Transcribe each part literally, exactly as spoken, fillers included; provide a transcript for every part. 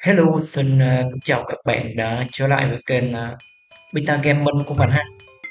Hello, xin ờ, chào các bạn đã trở lại với kênh uh, Beta Gaming của mình ha.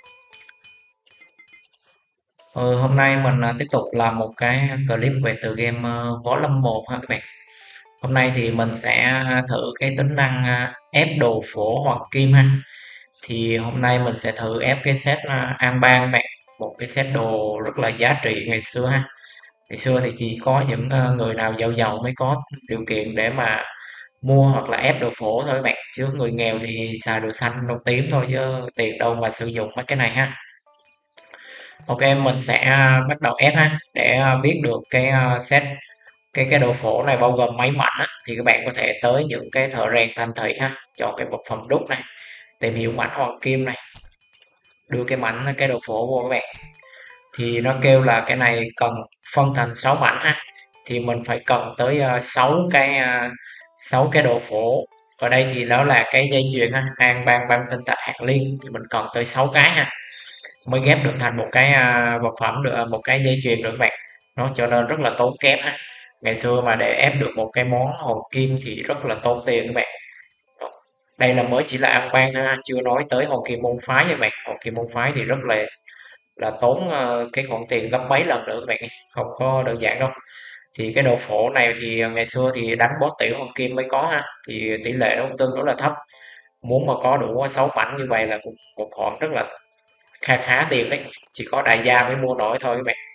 Ờ, Hôm nay mình ờ, tiếp tục làm một cái clip về tựa game ờ, Võ Lâm một ha các bạn. Hôm nay thì mình sẽ thử cái tính năng ờ, ép đồ phổ hoàng kim ha. Thì hôm nay mình sẽ thử ép cái set uh, An Bang các bạn, một cái set đồ rất là giá trị ngày xưa ha. Ngày xưa thì chỉ có những ờ, người nào giàu giàu mới có điều kiện để mà mua hoặc là ép đồ phổ thôi các bạn, chứ người nghèo thì xài đồ xanh đồ tím thôi chứ tiền đâu mà sử dụng mấy cái này ha. Ok, mình sẽ à, bắt đầu ép ha, để à, biết được cái à, set cái cái đồ phổ này bao gồm mấy mảnh á, thì các bạn có thể tới những cái thợ rèn thành thị ha, chọn cái vật phẩm đúc này, tìm hiểu mảnh hoàng kim này, đưa cái mảnh cái đồ phổ vô các bạn. Thì nó kêu là cái này cần phân thành sáu mảnh ha, thì mình phải cần tới uh, sáu cái uh, sáu cái đồ phổ. Ở đây thì đó là cái dây chuyền ha, an bang băng tinh thạch hạt liên, thì mình cần tới sáu cái ha, mới ghép được thành một cái uh, vật phẩm được, uh, một cái dây chuyền được các bạn. Nó cho nên rất là tốn kém ha. Ngày xưa mà để ép được một cái món hoàng kim thì rất là tốn tiền các bạn. Đây là mới chỉ là an bang thôi ha, chưa nói tới hoàng kim môn phái nha các bạn. Hoàng kim môn phái thì rất là là tốn ờ, cái khoản tiền gấp mấy lần nữa các bạn, không có đơn giản đâu. Thì cái đồ phổ này thì ờ, ngày xưa thì đánh boss tiểu hoàng kim mới có ha, thì tỷ lệ nó cũng tương đối là thấp. Muốn mà có đủ sáu mảnh như vậy là cũng một khoản rất là kha khá tiền đấy, chỉ có đại gia mới mua nổi thôi các bạn.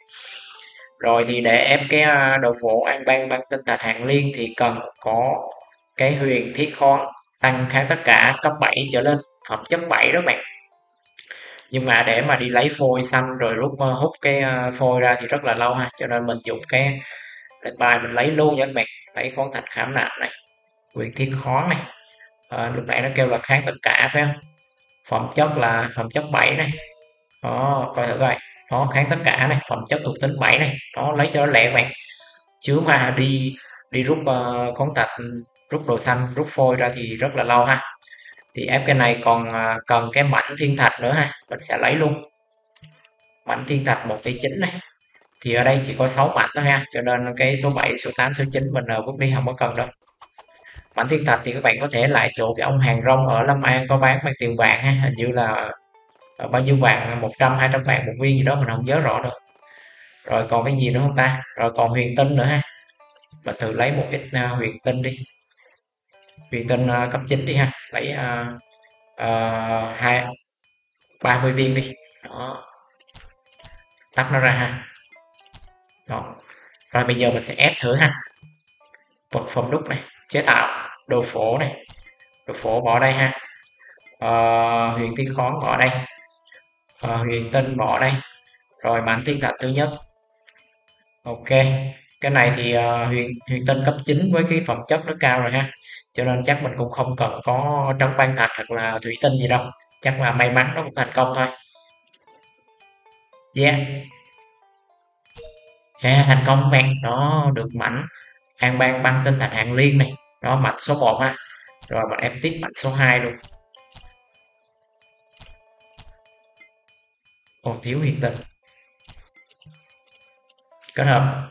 Rồi thì để ép cái ờ, đồ phổ an bang băng tinh thạch hạng liên thì cần có cái huyền thiết khoáng tăng kháng tất cả cấp bảy trở lên, phẩm chất bảy đó các bạn. Nhưng mà để mà đi lấy phôi xanh rồi rút ờ, hút cái ờ, phôi ra thì rất là lâu ha, cho nên mình dùng cái lệnh bài mình lấy luôn nha các bạn. Lấy khoáng thạch khảm nạm này, quyền thiên khoáng này. Ờ, lúc nãy nó kêu là kháng tất cả phải không, phẩm chất là phẩm chất bảy này. Đó, coi thử coi. Nó kháng tất cả này, phẩm chất thuộc tính bảy này. Đó, lấy cho nó lẹ các bạn, chứ mà đi đi rút uh, khoáng thạch, rút đồ xanh, rút phôi ra thì rất là lâu ha. Thì ép cái này còn ờ, cần cái mảnh thiên thạch nữa ha, mình sẽ lấy luôn mảnh thiên thạch một tỷ chín này. Thì ở đây chỉ có sáu mảnh thôi ha, cho nên cái số bảy, số tám, số chín mình uh, vứt đi, không có cần đâu. Mảnh thiên thạch thì các bạn có thể lại chỗ cái ông hàng rong ở Lâm An có bán bằng tiền vàng ha, hình như là uh, bao nhiêu vàng, một trăm hai trăm vàng một viên gì đó, mình không nhớ rõ được. Rồi còn cái gì nữa không ta, rồi còn huyền tinh nữa ha, mình thử lấy một ít uh, huyền tinh đi. Huyền tinh uh, cấp chín đi ha, lấy uh, uh, hai ba mươi viên đi. Đó, tắt nó ra ha. Đó. Rồi bây giờ mình sẽ ép thử ha. Vật phẩm đúc này, chế tạo đồ phổ này, đồ phổ bỏ đây ha. Ờ, huyền tiên khoáng bỏ đây, ờ, huyền tinh bỏ đây, rồi mảnh thiên thạch thứ nhất. Ok, cái này thì ờ, huyền huyền tinh cấp chín với cái phẩm chất nó cao rồi ha, cho nên chắc mình cũng không cần có trấn quan thạch hoặc là thủy tinh gì đâu, chắc là may mắn nó cũng thành công thôi. Yeah, yeah, thành công các bạn, đó được mảnh an bang băng tinh thạch hạng liên này, đó mảnh số một ha. Rồi mình ép tiếp mảnh số hai luôn. Còn thiếu huyền tinh kết hợp.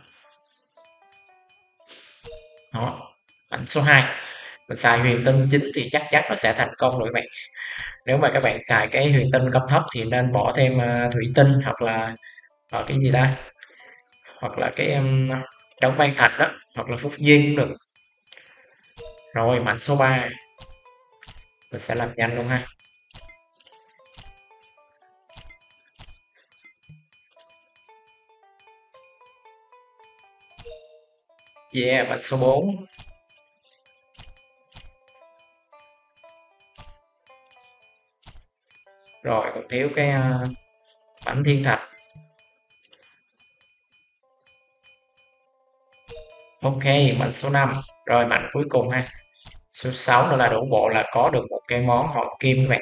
Đó, mảnh số hai, mình xài huyền tinh chính thì chắc chắn nó sẽ thành công rồi các bạn. Nếu mà các bạn xài cái huyền tinh cấp thấp thì nên bỏ thêm uh, thủy tinh hoặc là uh, cái gì ta, hoặc là cái um, đóng ban thạch đó, hoặc là phúc duyên cũng được. Rồi mảnh số ba, mình sẽ làm nhanh luôn ha. Yeah, mảnh số bốn. Rồi còn thiếu cái uh, mảnh thiên thạch. Ok, mảnh số năm. Rồi mảnh cuối cùng ha, số sáu nữa là đủ bộ, là có được một cái món hoàng kim các bạn.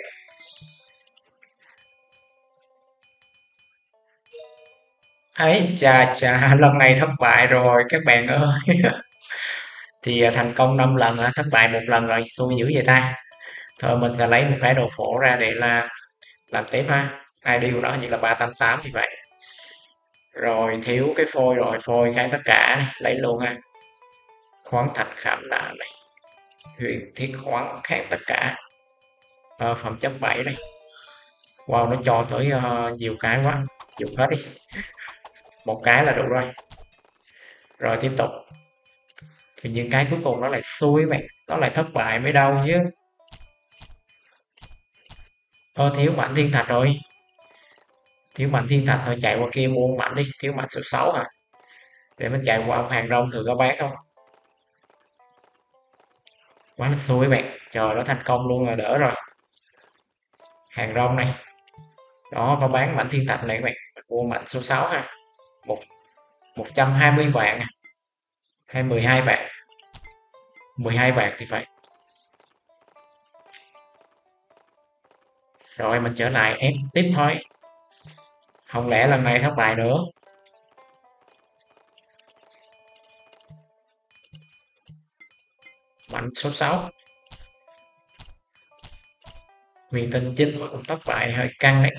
Ấy chà chà, lần này thất bại rồi các bạn ơi. Thì à, thành công năm lần à, thất bại một lần rồi, xui dữ vậy ta. Thôi mình sẽ lấy một cái đồ phổ ra để là làm tiếp ha. i đê của nó hình như là ba tám tám thì vậy. Rồi thiếu cái phôi, rồi phôi kháng tất cả này, lấy luôn ha. Khoáng thạch khảm nạm này. huyền thiết khoáng kháng tất cả. Ờ, phẩm chất bảy đây. Wow, nó cho tới ờ, nhiều cái quá, dùng hết đi, một cái là đủ rồi. Rồi tiếp tục, thì những cái cuối cùng nó lại xui bạn, nó lại thất bại mới đâu chứ. Ơ thiếu mảnh thiên thạch rồi, thiếu mảnh thiên thạch thôi, chạy qua kia mua mảnh đi, thiếu mảnh số sáu hả? Để mình chạy qua ông hàng rong thử có bán không. Quá là xui bạn, trời, nó thành công luôn là đỡ rồi. Hàng rong này, đó có bán mảnh thiên thạch này các bạn, mua mảnh số sáu ha. Một một trăm hai mươi vạn à, hay mười hai vạn, mười hai vạn thì phải. Rồi mình trở lại ép tiếp thôi, không lẽ lần này thất bại nữa. Mảnh số sáu, huyền tinh chính mà cũng thất bại hơi căng đấy.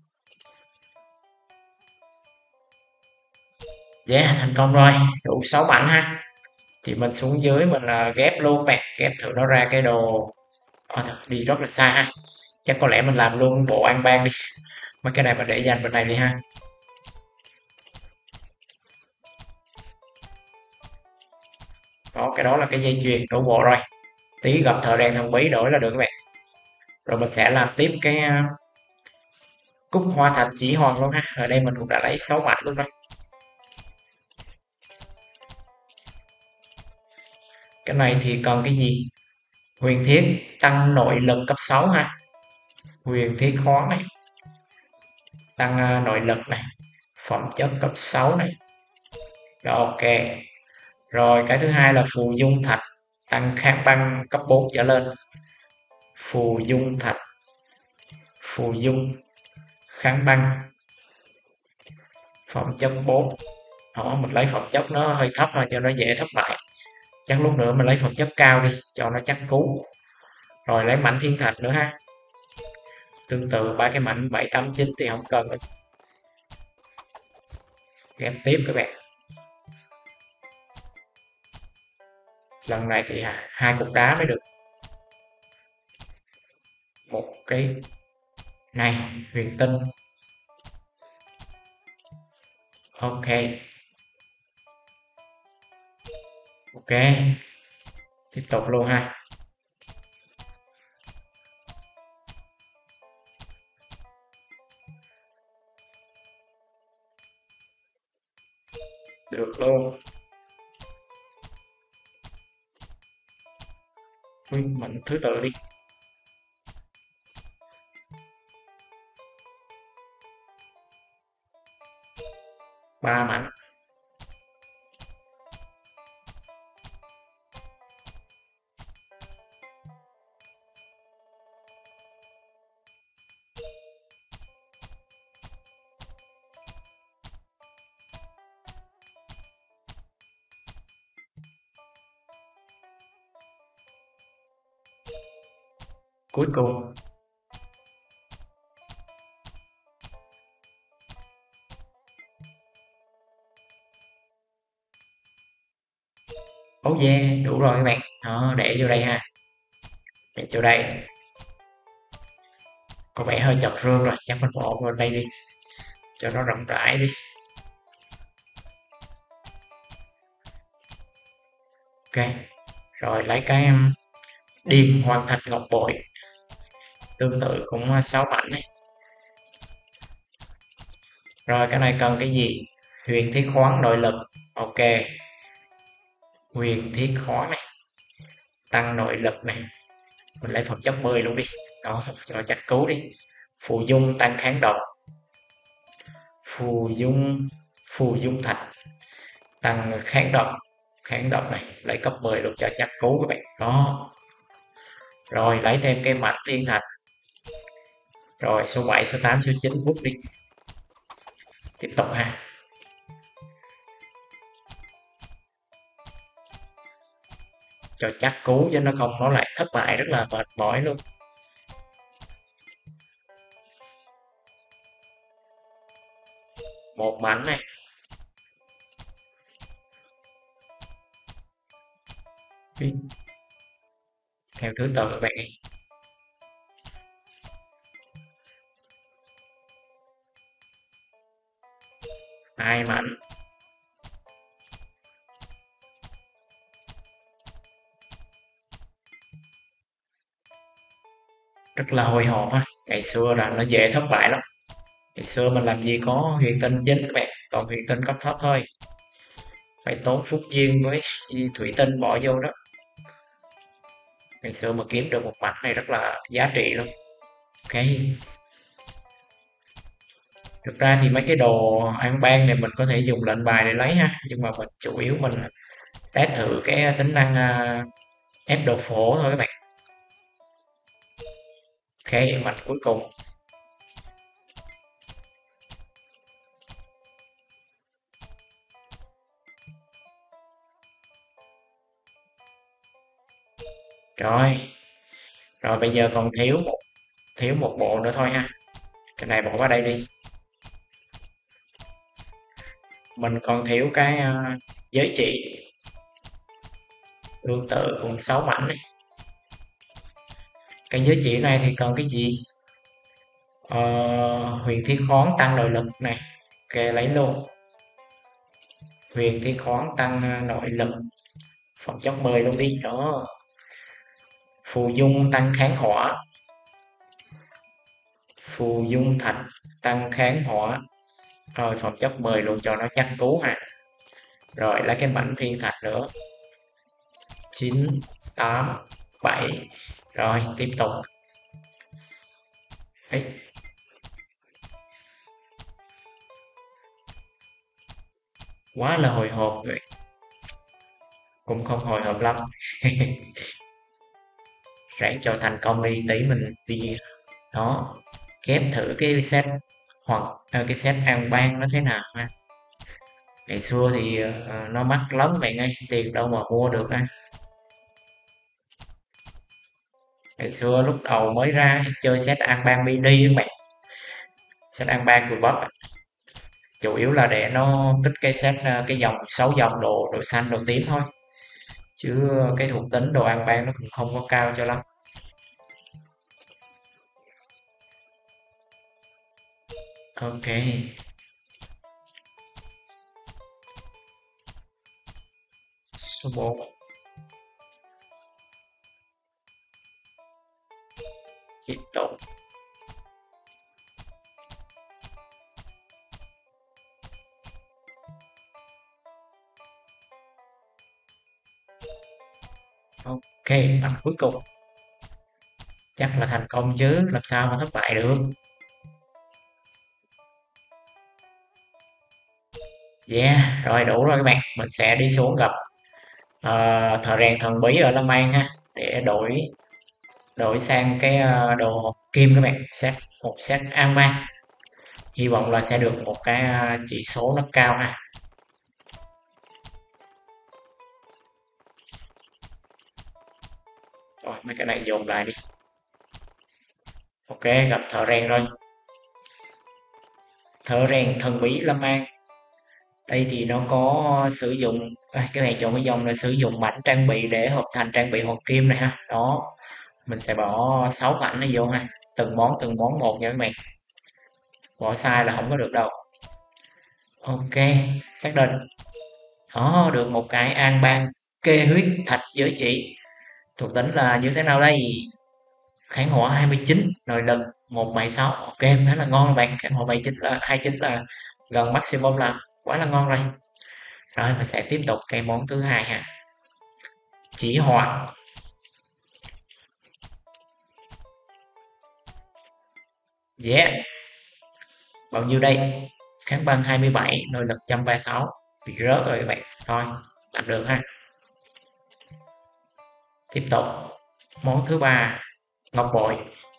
Yeah, thành công rồi, đủ sáu mảnh ha. Thì mình xuống dưới mình uh, ghép luôn bạn, ghép thử nó ra cái đồ. Ờ, thật, đi rất là xa ha. Chắc có lẽ mình làm luôn bộ ăn ban đi. Mấy cái này mình để dành bên này đi ha. Đó, cái đó là cái dây chuyền đổ bộ rồi. Tí gặp thợ rèn thần bí đổi là được các bạn. Rồi mình sẽ làm tiếp cái uh, cúc hoa thạch chỉ hoàng luôn ha. Ở đây mình cũng đã lấy sáu mảnh luôn rồi. Cái này thì cần cái gì? Huyền thiết tăng nội lực cấp sáu ha. Huyền thiết khoáng này, tăng uh, nội lực này, phẩm chất cấp sáu này. Rồi ok. Rồi cái thứ hai là phù dung thạch, tăng kháng băng cấp bốn trở lên. Phù dung thạch, phù dung kháng băng, phẩm chất bốn. Đó, mình lấy phẩm chất nó hơi thấp thôi cho nó dễ thất bại. Chắc lúc nữa mình lấy phẩm chất cao đi cho nó chắc cú. Rồi lấy mảnh thiên thạch nữa ha. Tương tự ba cái mảnh bảy tám chín thì không cần. Ghép tiếp các bạn. Lần này thì hai cục đá mới được. Một cái này huyền tinh. Ok. Ok. Tiếp tục luôn ha. Được luôn. Ui, mình thứ tự đi. Ba mảnh. Cuối cùng. Oh yeah, đủ rồi các bạn. Đó, để vô đây ha. Để vô đây. Có vẻ hơi chật rương rồi, chắc mình bỏ vào đây đi. Cho nó rộng rãi đi. Ok. Rồi lấy cái um, điền hoàng thạch ngọc bội. Tương tự cũng uh, sáu mảnh này. Rồi cái này cần cái gì? Huyền thiết khoáng nội lực. Ok. Huyền thiết khoáng này. Tăng nội lực này. Mình lấy phẩm chất mười luôn đi. Đó, cho chắc cứu đi. Phù dung tăng kháng độc. Phù dung phù dung thạch tăng kháng độc. Kháng độc này lấy cấp mười luôn cho chắc cứu các bạn. Đó. Rồi lấy thêm cái mảnh thiên thạch. Rồi số bảy, số tám, số chín vút đi. Tiếp tục ha. Cho chắc cú chứ nó không nó lại thất bại rất là mệt mỏi luôn. Một mảnh này. theo thứ tự các bạn ơi. Hai mảnh, rất là hồi hộp ha. Ngày xưa là nó dễ thất bại lắm. Ngày xưa mình làm gì có huyền tinh chính các bạn, toàn huyền tinh cấp thấp thôi. Phải tốn phúc duyên với thủy tinh bỏ vô đó. Ngày xưa mà kiếm được một mảnh này rất là giá trị luôn. Ok. Thực ra thì mấy cái đồ ăn ban này mình có thể dùng lệnh bài để lấy ha, nhưng mà mình chủ yếu mình test thử cái tính năng à, ép đồ phổ thôi các bạn. Ok, mảnh cuối cùng. Rồi, rồi bây giờ còn thiếu một thiếu một bộ nữa thôi ha. Cái này bỏ qua đây đi. Mình còn thiếu cái à, giới trị tương tự cùng sáu mảnh này. Cái giới chỉ này thì cần cái gì? Ờ, huyền thiết khoáng tăng nội lực này. Ok, lấy luôn. Huyền thiết khoáng tăng à, nội lực. Phẩm chất mười luôn đi. Đó. Phù dung tăng kháng hỏa. Phù dung thạch tăng kháng hỏa. Rồi phẩm chất mười luôn cho nó chắc cú ha. Rồi lấy cái mảnh thiên thạch nữa. Chín, tám, bảy. Rồi tiếp tục. Ấy, quá là hồi hộp rồi. Cũng không hồi hộp lắm. Ráng cho thành công đi, tí mình đi đó ghép thử cái set hoặc à, cái set an bang nó thế nào ha. Ngày xưa thì ờ, nó mắc lắm bạn ơi, tiền đâu mà mua được á. Ngày xưa lúc đầu mới ra chơi set an bang mini các bạn, set an bang của bắp chủ yếu là để nó kích cái set à, cái dòng sáu dòng đồ đồ xanh đồ tím thôi, chứ cái thuộc tính đồ an bang nó cũng không có cao cho lắm. Ok, số bốn. Tiếp tục. Ok, mặt cuối cùng chắc là thành công chứ làm sao mà thất bại được. Yeah, rồi đủ rồi các bạn, mình sẽ đi xuống gặp ờ, thợ rèn thần bí ở Lâm An ha, để đổi đổi sang cái ờ, đồ kim các bạn, set một set an bang, hy vọng là sẽ được một cái ờ, chỉ số nó cao ha. Rồi mấy cái này dồn lại đi. Ok, gặp thợ rèn rồi. Thợ rèn thần bí Lâm An. Đây thì nó có sử dụng à, cái này chọn cái dòng là sử dụng mảnh trang bị để hợp thành trang bị hoàng kim này ha. Đó, mình sẽ bỏ sáu mảnh nó vô ha. Từng món từng món một nha các bạn. Bỏ sai là không có được đâu. Ok, xác định. Đó, được một cái an bang kê huyết thạch giới chỉ. Thuộc tính là như thế nào đây? Kháng hỏa hai mươi chín, nội lực một bảy sáu. Ok, khá là ngon các bạn. Kháng hỏa bảy mươi chín là hai mươi chín là gần maximum là quá là ngon rồi. Rồi mình sẽ tiếp tục cái món thứ hai ha. Chỉ hỏa. Yeah, bao nhiêu đây? Kháng băng hai mươi bảy, nội lực một trăm ba mươi sáu. Bị rớt rồi các bạn. Thôi, làm được ha. Tiếp tục. Món thứ ba, ngọc bội.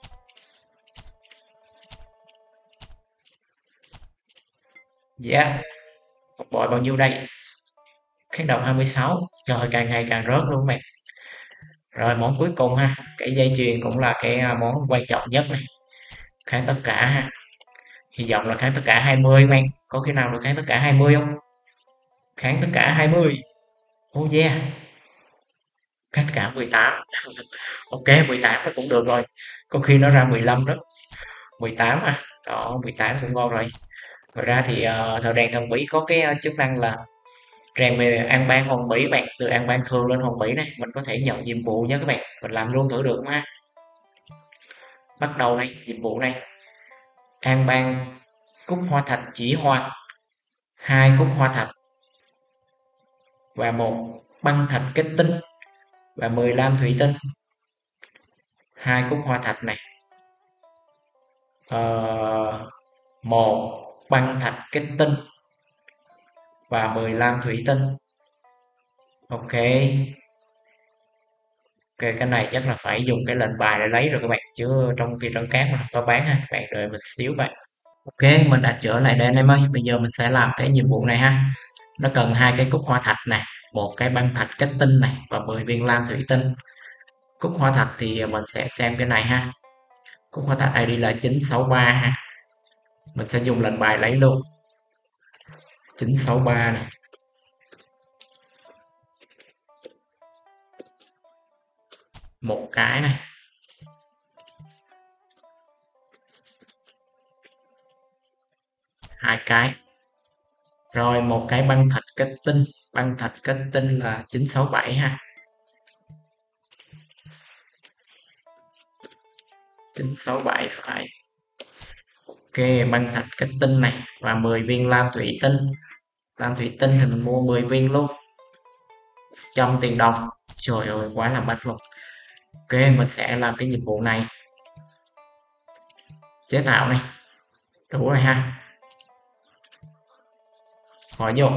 Yeah, ngọc bội bao nhiêu đây? Kháng độc hai mươi sáu. Trời, càng ngày càng rớt luôn các bạn. Rồi món cuối cùng ha, cái dây chuyền cũng là cái à, món quan trọng nhất này. Kháng tất cả ha. Hy vọng là kháng tất cả hai mươi man. Có khi nào được kháng tất cả hai mươi không? Kháng tất cả hai mươi. Oh yeah. Cắt cả mười tám. Ok, mười tám nó cũng được rồi, có khi nó ra mười lăm đó. Mười tám à, đó mười tám cũng ngon rồi. Ngoài ra thì uh, thợ rèn thần bí có cái uh, chức năng là rèn về an bang hồn bỉ bạn, từ an bang thường lên hồn bỉ này mình có thể nhận nhiệm vụ nha các bạn, mình làm luôn thử được mà. Bắt đầu này, nhiệm vụ này, an bang cúc hoa thạch chỉ hoa, hai cúc hoa thạch và một băng thạch kết tinh và mười lam thủy tinh. Hai cúc hoa thạch này, ờ, một băng thạch kết tinh và mười lam thủy tinh. Ok, ok cái này chắc là phải dùng cái lệnh bài để lấy rồi các bạn, chứ trong khi trấn cát mà không có bán ha, các bạn đợi mình xíu bạn. Ok, mình đã trở lại đây anh em ơi, bây giờ mình sẽ làm cái nhiệm vụ này ha. Nó cần hai cái cúc hoa thạch này, một cái băng thạch kết tinh này và mười viên lam thủy tinh. Cúc hoa thạch thì mình sẽ xem cái này ha. Cúc hoa thạch i đê là chín sáu ba ha. Mình sẽ dùng lệnh bài lấy luôn. chín sáu ba này. Một cái này. Hai cái. Rồi một cái băng thạch kết tinh, băng thạch kết tinh là chín sáu bảy ha. chín sáu bảy phải. Ok, băng thạch kết tinh này và mười viên lam thủy tinh. Lam thủy tinh thì mình mua mười viên luôn. Trăm tiền đồng. Trời ơi, quá là mắc luôn. Ok, mình sẽ làm cái nhiệm vụ này. Chế tạo này. Đủ rồi ha. Hỏi vô.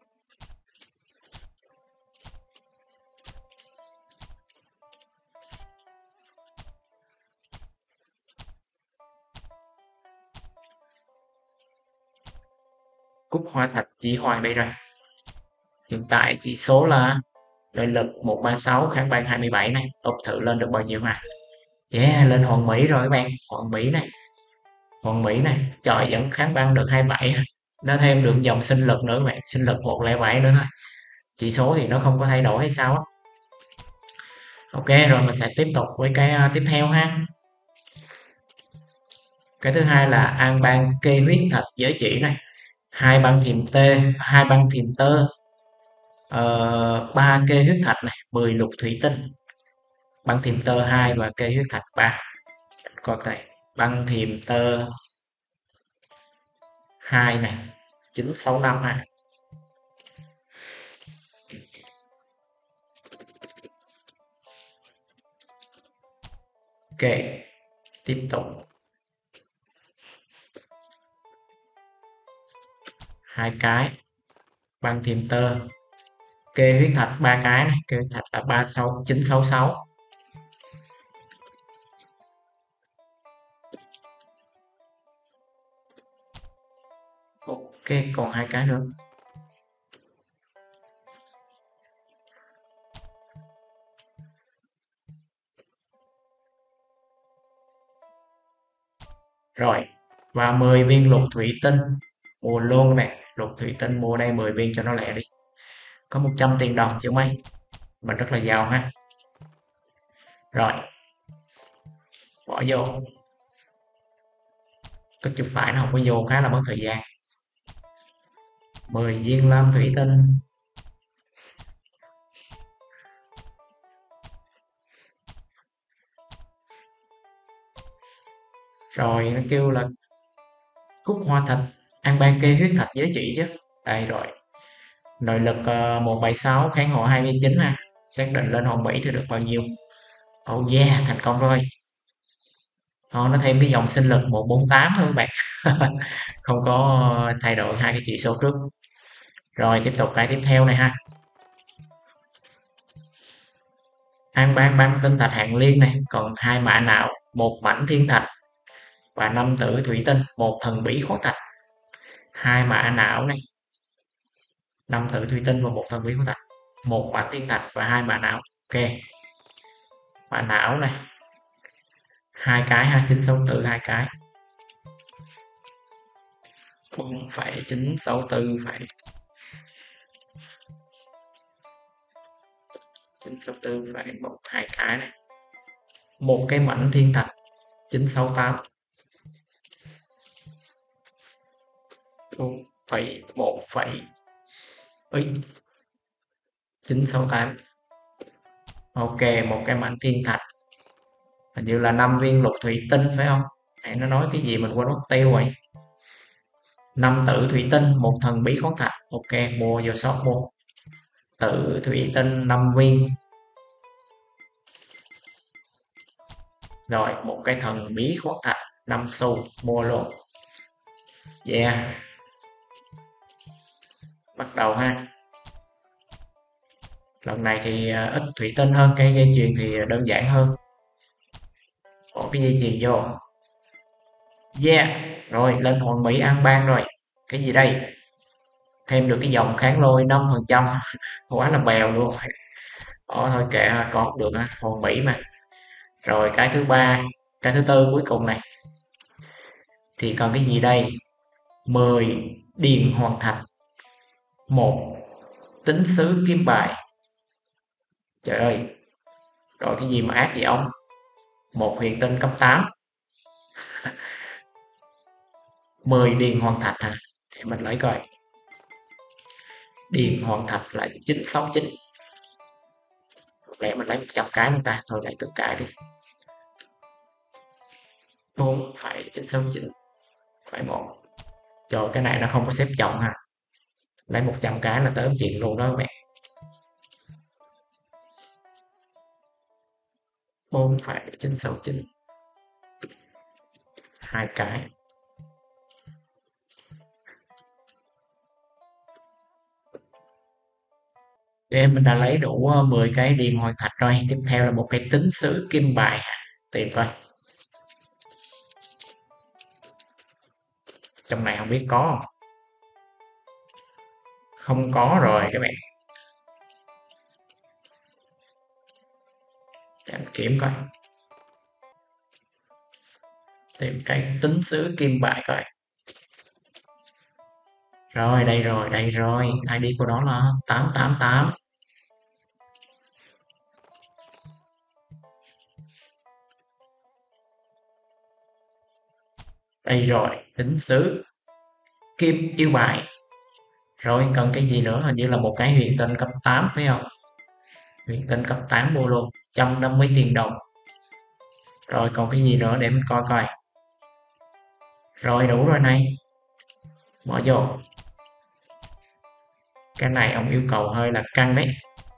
Cúc hoa thạch chỉ hoàng đây rồi. Hiện tại chỉ số là lợi lực một ba sáu, kháng băng hai mươi bảy này. Úp thử lên được bao nhiêu mà. Yeah, lên hoàng mỹ rồi các bạn. Hoàng mỹ này. Hoàng mỹ này. Trời, vẫn kháng băng được hai mươi bảy. Nó thêm được dòng sinh lực nữa các bạn. Sinh lực một không bảy nữa thôi. Chỉ số thì nó không có thay đổi hay sao á. Ok, rồi mình sẽ tiếp tục với cái uh, tiếp theo ha. Cái thứ hai là an bang kê huyết thạch giới chỉ này. Hai băng thiềm tê, hai băng thiềm tơ, ờ, ba kê huyết thạch này, mười lục thủy tinh. Băng thiềm tơ hai và kê huyết thạch ba. Còn đây, băng thiềm tơ hai này, chín sáu năm ha. Ok, tiếp tục. Hai cái băng thiềm tơ, kê huyết thạch ba cái này, kê huyết thạch là ba sáu chín sáu sáu. Ok, còn hai cái nữa. Rồi, và mười viên lục thủy tinh. Mua luôn nè, lục thủy tinh mua đây mười viên cho nó lẹ đi. Có một trăm tiền đồng chứ mấy. Mình rất là giàu ha. Rồi, bỏ vô. Cái chụp phải nó không có vô khá là mất thời gian. Mười viên lam thủy tinh. Rồi nó kêu là cúc hoa thạch, an bang kê huyết thạch giới chỉ chứ. Đây rồi. Nội lực uh, một bảy sáu, kháng hộ hai mươi chín ha. Xác định lên hồn mỹ thì được bao nhiêu. Oh yeah, thành công rồi. Thôi nó thêm cái dòng sinh lực một bốn tám thôi các bạn. Không có thay đổi hai cái chỉ số trước. Rồi tiếp tục cái tiếp theo này ha. An bang băng tinh thạch hạng liên này, còn hai mã não, một mảnh thiên thạch và năm tử thủy tinh, một thần bí khoáng thạch. Hai mã não này, năm tử thủy tinh và một thần bí khoáng thạch, một mảnh thiên thạch và hai mã não. Ok, mã não này, hai cái ha, chín sáu tử hai cái. bốn phẩy chín sáu tư phẩy chín sáu tư phải một hai cái này, một cái mảnh thiên thạch chín sáu tám, bốn phẩy một phẩy ấy chín sáu tám. Ok, một cái mảnh thiên thạch, hình như là năm viên lục thủy tinh phải không? Nãy nó nói cái gì mình quên mất tiêu rồi. Năm tử thủy tinh, một thần bí khoáng thạch. Ok, mua vô shop mua. Tử thủy tinh năm viên. Rồi, một cái thần bí khoáng thạch năm xu, mua luôn. Yeah, bắt đầu ha. Lần này thì à, ít thủy tinh hơn, cái dây chuyền thì đơn giản hơn. Bỏ cái dây chuyền vô. Yeah, rồi lên hoàng mỹ an bang rồi. Cái gì đây? Thêm được cái dòng kháng lôi năm phần trăm. Quá là bèo luôn. Đó thôi kệ ha, có cũng được ha, hoàng mỹ mà. Rồi cái thứ ba, cái thứ tư cuối cùng này thì còn cái gì đây? Mười điền hoàng thạch, một tín sứ kim bài. Trời ơi, rồi cái gì mà ác vậy ông? Một huyền tinh cấp tám, mười điền hoàng thạch hả? Để mình lấy coi. Điền hoàng thạch là chín sáu chín. Lẽ mình lấy một trăm cái luôn ta, thôi lấy tất cả đi. Bốn phẩy chín sáu chín phẩy một. Trời, cái này nó không có xếp chồng ha. Lấy một trăm cái là tới chuyện luôn đó các bạn. Bốn phẩy chín sáu chín, hai cái. Em mình đã lấy đủ ờ, mười cái điền hoàng thạch rồi. Tiếp theo là một cái tín sứ kim bài. Tìm coi. Trong này không biết có không? Không có rồi các bạn. Để em kiểm coi. Tìm cái tín sứ kim bài coi. Rồi đây rồi, đây rồi. i đê của nó là tám tám tám. Đây rồi, tín sứ kim yêu bài. Rồi cần cái gì nữa? Hình như là một cái huyền tinh cấp tám phải không? Huyền tinh cấp tám mua luôn, một trăm năm mươi tiền đồng. Rồi còn cái gì nữa để mình coi coi. Rồi đủ rồi này. Bỏ vô. Cái này ông yêu cầu hơi là căng đấy.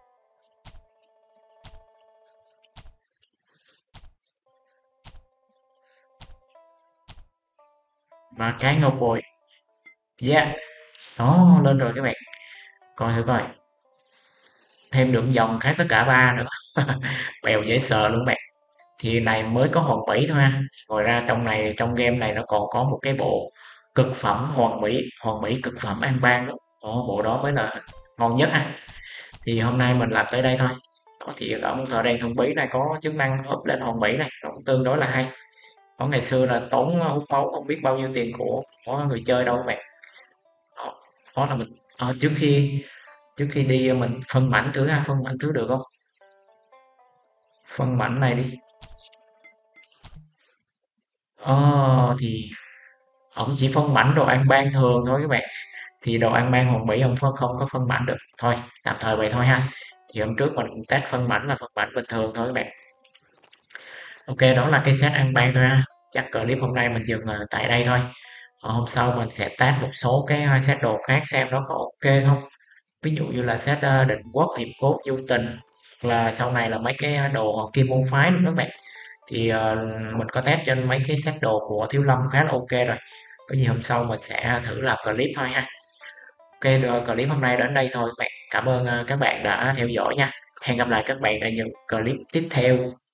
Mà cái ngọc bội. Yeah. Đó, lên rồi các bạn. Coi thử coi. Thêm được dòng khác tất cả ba nữa. Bèo dễ sợ luôn bạn. Thì này mới có hoàng mỹ thôi ha. Ngoài ra trong này, trong game này nó còn có một cái bộ cực phẩm hoàng mỹ, hoàng mỹ cực phẩm an bang đó. Ồ, bộ đó mới là ngon nhất ha. Thì hôm nay mình làm tới đây thôi. Đó, thì ở môn thợ đèn thần bí này có chức năng up lên hoàng mỹ này, nó cũng tương đối là hay. Có ngày xưa là tốn hút máu không biết bao nhiêu tiền của, của người chơi đâu các bạn. Đó, đó là mình ờ, trước khi trước khi đi mình phân mảnh thử ha, phân mảnh thử được không? Phân mảnh này đi. Ờ thì ổng chỉ phân mảnh đồ ăn ban thường thôi các bạn. Thì đồ ăn ban hoàn mỹ ông phân không có phân mảnh được. Thôi, tạm thời vậy thôi ha. Thì hôm trước mình test phân mảnh là phân mảnh bình thường thôi các bạn. Ok, đó là cái set ăn ban thôi ha. Chắc clip hôm nay mình dừng ờ, tại đây thôi. Ờ, hôm sau mình sẽ test một số cái ờ, set đồ khác xem nó có ok không. Ví dụ như là set ờ, định quốc, hiệp cốt, du tình. Hoặc là sau này là mấy cái đồ hoàng kim môn phái nữa các bạn. Thì ờ, mình có test trên mấy cái set đồ của Thiếu Lâm khá là ok rồi. Có gì hôm sau mình sẽ thử làm clip thôi ha. Ok rồi, clip hôm nay đến đây thôi các bạn. Cảm ơn ờ, các bạn đã theo dõi nha. Hẹn gặp lại các bạn ở những clip tiếp theo.